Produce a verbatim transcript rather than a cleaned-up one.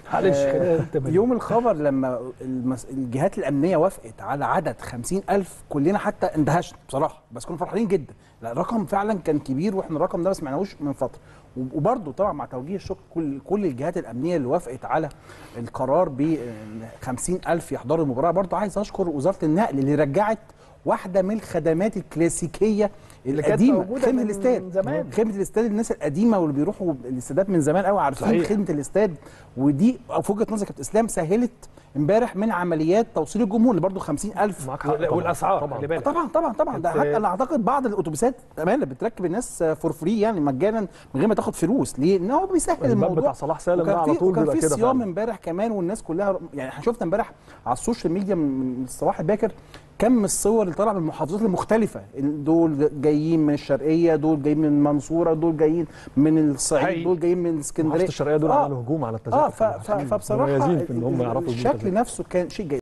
معلش آه يوم الخبر لما المس... الجهات الامنيه وافقت على عدد خمسين ألف كلنا حتى اندهشنا بصراحه، بس كنا فرحانين جدا. لا الرقم فعلا كان كبير، واحنا الرقم ده ما سمعناهوش من فتره. وبرده طبعا مع توجيه الشكر كل كل الجهات الامنيه اللي وافقت على القرار ب خمسين ألف يحضروا المباراه. برده عايز اشكر وزاره النقل اللي رجعت واحده من الخدمات الكلاسيكيه القديمه، خدمه الاستاد. زمان خدمه الاستاد الناس القديمه واللي بيروحوا الاستادات من زمان قوي عارفين صحيح. خدمه الاستاد، ودي في وجهه نظري كابتن اسلام سهلت امبارح من عمليات توصيل الجمهور اللي برده خمسين ألف. والاسعار طبعا طبعا طبعا طبعا, طبعا. ده حتى انا اعتقد بعض الاتوبيسات امانه بتركب الناس فور فري يعني مجانا من غير ما تاخد فلوس. ليه؟ ان هو بيسهل الموضوع. بتاع صلاح سالم ده على طول بيبقى كده. وكان في صيام امبارح كمان والناس كلها يعني احنا شفنا امبارح على السوشيال ميديا من الصباح الباكر كم الصور اللي طالعه من المحافظات المختلفه، دول جايين من الشرقيه، دول جايين من المنصوره، دول جايين من الصعيد، دول جايين من اسكندريه. الشرقيه دول آه. عملوا هجوم على التذاكر. اه فبصراحه الشكل نفسه كان شيء جيد.